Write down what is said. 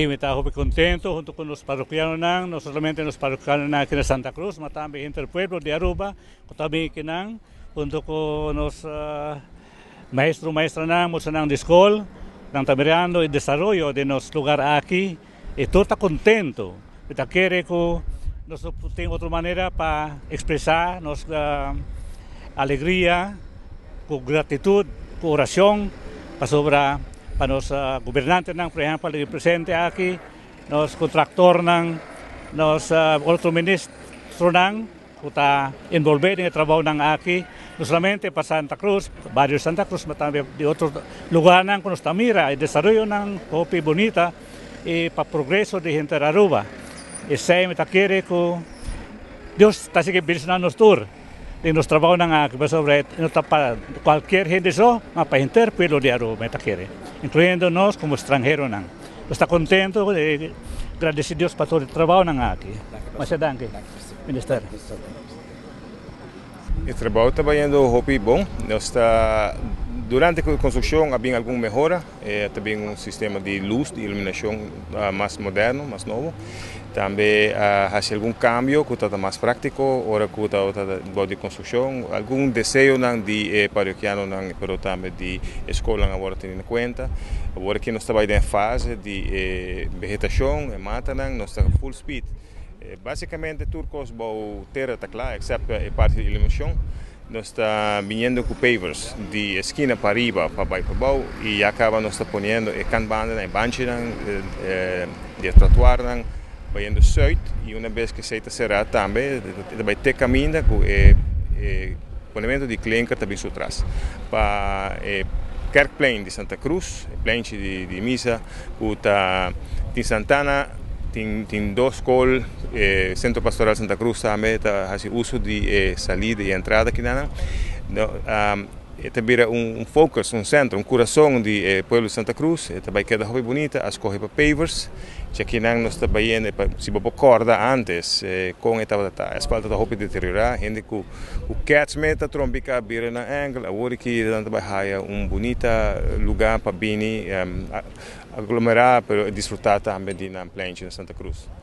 Me estaba muy contento junto con los parroquianos, no solamente los parroquianos aquí en Santa Cruz, sino también entre el pueblo de Aruba, también aquí, junto con los maestros, maestras de escuela, están mirando el desarrollo de nuestro lugar aquí, y todo está contento. Está quiere que nosotros tenemos otra manera para expresar nuestra alegría, con gratitud, con oración, para los gobernantes, por ejemplo, el presidente aquí, los contractores, los otros ministros que están envolvidos en el trabajo aquí, no solamente para Santa Cruz, barrio Santa Cruz, pero también de otros lugares que nos mira el desarrollo de bonita y para el progreso de gente de Aruba. Y se me quiere que Dios está siguiendo visitando tour de nuestro trabajo aquí, sobre para cualquier gente para gente pueblo de Aruba, incluyéndonos como extranjeros. Está contento y agradecido a Dios para todo el trabajo aquí. Muchas gracias, Ministério. O trabalho está indo bom. Durante a construção havia alguma melhora, também sistema de luz, de iluminação mais moderno, mais novo. Também há algum cambio que está mais prático, agora que está de construção, algum desejo de paroquiano, mas também de escola agora tendo em conta. Agora que nós estamos em fase de vegetação, mata, nós estamos full speed. Basicamente, turcos vão ter lá, exceto a parte de iluminação. Nós estamos vindo com pavers de esquina para arriba, para baixo, para baixo, e acaba nós estamos ponendo canbanda, banchi, de trotuar, vai suit, e uma vez que seita será também, vai ter caminho com o polimento de clinker também por trás. Para Kerkplein de Santa Cruz, Plein de Misa, de Santana, tem dois escolas, Centro Pastoral Santa Cruz também faz uso de saída e entrada aqui, também focus, centro, coração de Pueblo de Santa Cruz, também queda muito bonita, as corre para pavers, já que nós também se bobo corda antes, com a asfalto da roupa deteriorar, gente que o cats meta trombica bira na angle, agora que também bonita lugar para bini aglomerar, para desfrutar também de na Plein de Santa Cruz.